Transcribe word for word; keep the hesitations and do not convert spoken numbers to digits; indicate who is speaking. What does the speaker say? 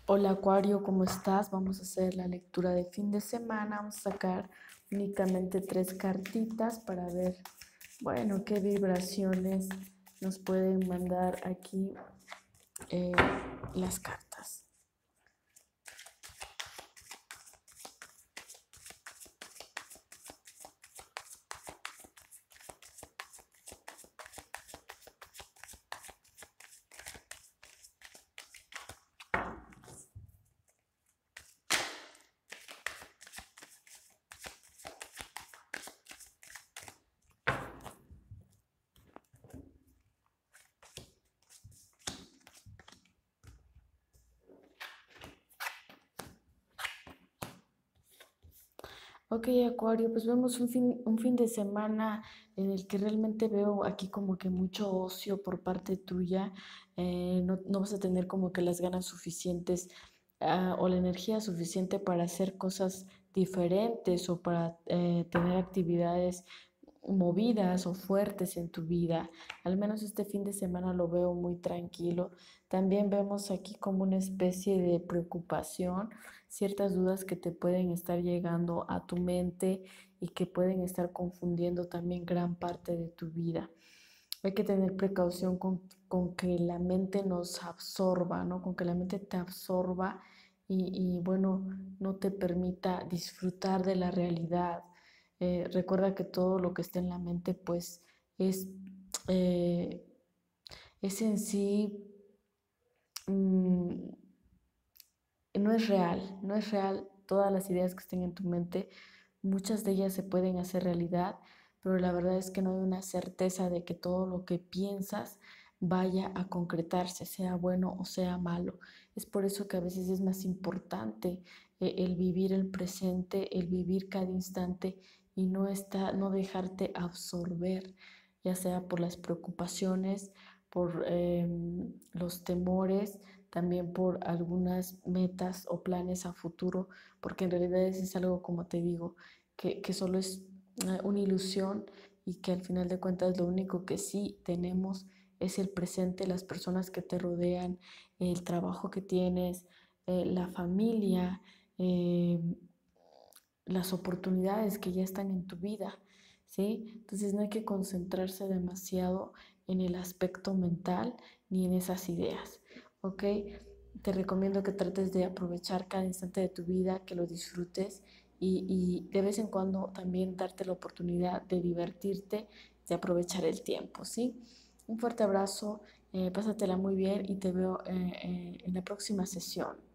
Speaker 1: Hola Acuario, ¿cómo estás? Vamos a hacer la lectura de fin de semana. Vamos a sacar únicamente tres cartitas para ver, bueno, qué vibraciones nos pueden mandar aquí eh, las cartas. Ok, Acuario, pues vemos un fin, un fin de semana en el que realmente veo aquí como que mucho ocio por parte tuya. Eh, no, no vas a tener como que las ganas suficientes ah, o la energía suficiente para hacer cosas diferentes o para eh, tener actividades movidas o fuertes en tu vida. Al menos este fin de semana lo veo muy tranquilo. También vemos aquí como una especie de preocupación, ciertas dudas que te pueden estar llegando a tu mente y que pueden estar confundiendo también gran parte de tu vida. Hay que tener precaución con, con que la mente nos absorba, ¿no? Con que la mente te absorba y, y bueno, no te permita disfrutar de la realidad. Eh, recuerda que todo lo que está en la mente, pues, es, eh, es en sí, mm, no es real, no es real. Todas las ideas que estén en tu mente, muchas de ellas se pueden hacer realidad, pero la verdad es que no hay una certeza de que todo lo que piensas vaya a concretarse, sea bueno o sea malo. Es por eso que a veces es más importante eh, el vivir el presente, el vivir cada instante y no, está, no dejarte absorber, ya sea por las preocupaciones, por eh, los temores, también por algunas metas o planes a futuro, porque en realidad eso es algo, como te digo, que, que solo es una ilusión y que al final de cuentas lo único que sí tenemos es el presente, las personas que te rodean, el trabajo que tienes, eh, la familia, eh, las oportunidades que ya están en tu vida, ¿sí? Entonces no hay que concentrarse demasiado en el aspecto mental ni en esas ideas, ¿ok? Te recomiendo que trates de aprovechar cada instante de tu vida, que lo disfrutes y, y de vez en cuando también darte la oportunidad de divertirte, de aprovechar el tiempo, ¿sí? Un fuerte abrazo, eh, pásatela muy bien y te veo eh, eh, en la próxima sesión.